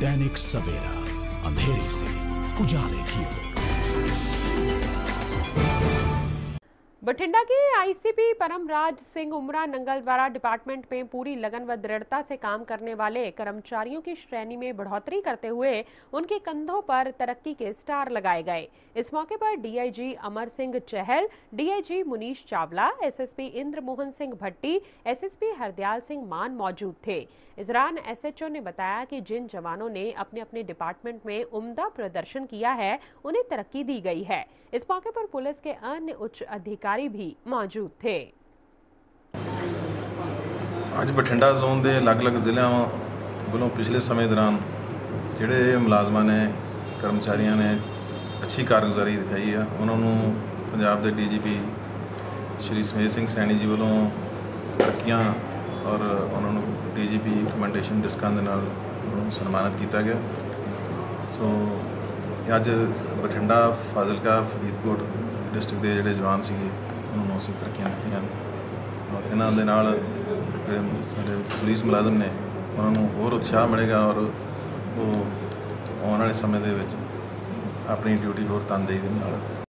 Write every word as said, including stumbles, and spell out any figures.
दैनिक सवेरा, अंधेरे से उजाले की ओर। बठिंडा के आईसीपी परमराज सिंह उमरा नंगल द्वारा डिपार्टमेंट में पूरी लगन व दृढ़ता से काम करने वाले कर्मचारियों की श्रेणी में बढ़ोतरी करते हुए उनके कंधों पर तरक्की के स्टार लगाए गए। इस मौके पर DIG Amar Singh Chahal, DIG Munish Chawla, SSP Inder Mohan Singh Bhatti, SSP Hardayal Singh Mann मौजूद थे। इस दौरान एसएचओ ने बताया कि जिन जवानों ने अपने अपने डिपार्टमेंट में उम्दा प्रदर्शन किया है, उन्हें तरक्की दी गई है। इस मौके पर पुलिस के अन्य उच्च अधिकारी भी मौजूद थे। आज बठिंडा जोन के अलग अलग जिलों वालों पिछले समय दौरान जोड़े मुलाजमान ने कर्मचारियों ने अच्छी कारगुजारी दिखाई है, उन्होंने पंजाब के D G P Shri Sumedh Singh Saini ji वालों तरक्कियां और उन्होंने डी जी पी कमेंडेशन डिस्कां दे नाल सन्मानित किया गया। सो अज बठिंडा, फाजिलका, फरीदकोट डिस्ट्रिक्ट के जोड़े जवान से उन्होंने असीं तरक्कियां दित्तियां और इन्हां दे नाल जिहड़े साडे पुलिस मुलाजम ने उन्होंने होर उत्साह मिलेगा और वो आने वाले समय दे विच अपनी ड्यूटी होर तनदेही दे नाल